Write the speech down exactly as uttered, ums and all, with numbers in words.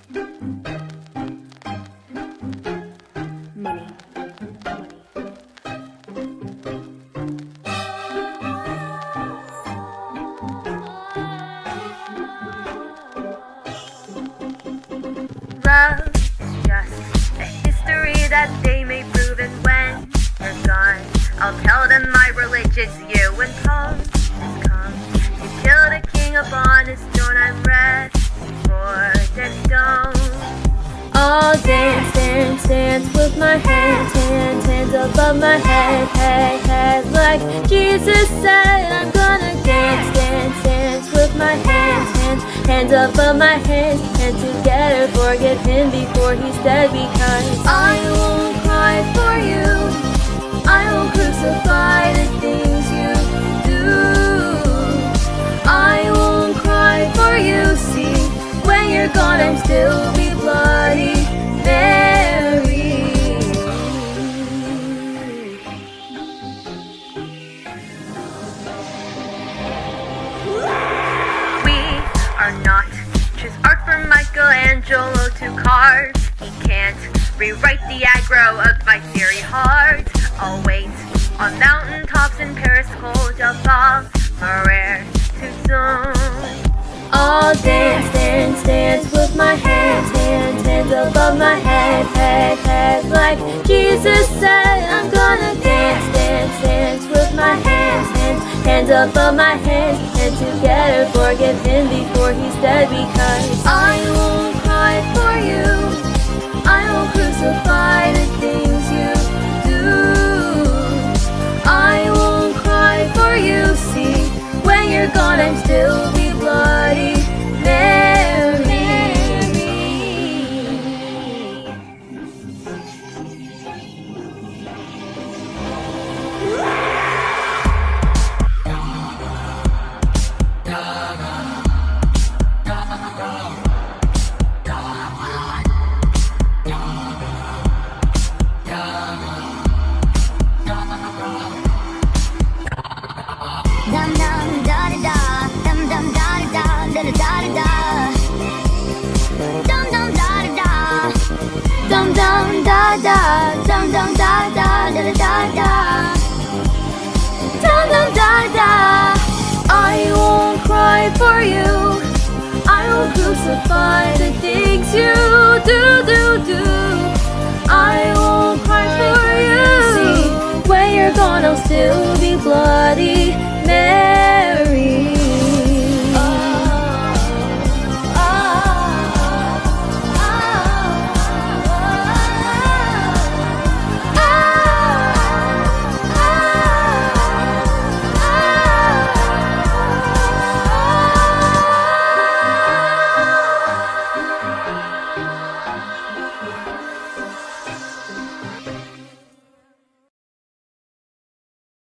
Money. Love is just a history that they may prove, and when you're gone, I'll tell them my religion's you. When Paul has come, you killed a king upon his throne. I'm ready for dead stone. I'll dance, dance, dance with my hands, hands, hands above my head, head, head. Like Jesus said, I'm gonna dance, dance, dance with my hands, hands, hands above my head, and together forgive him before he's dead. Because I won't cry for you, I won't crucify the things you do. I won't cry for you, see, when you're gone I'm still be Bloody Mary. We are not just art from Michelangelo to carve. He can't rewrite the aggro of my theory hard. I'll wait on mountaintops in Paris, hold your fall, Marais too soon. I'll dance, dance, dance with my hands, hands, hands above my head, head, head. Like Jesus said, I'm gonna dance, dance, dance with my hands, hands, hands above my head, and together forgive him before he's dead. Because I won't cry for you, I won't crucify the things you do. I won't cry for you, see, when you're gone I'm still be Bloody Mary. Dum dum da da da, dum dum da da da da da da da. Dum dum da da da, dum dum da da, dum dum da da da da da da. Dum dum da da. I won't cry for you, I won't crucify the things you do, do, do. I won't cry for you, see, when you're gone I'll still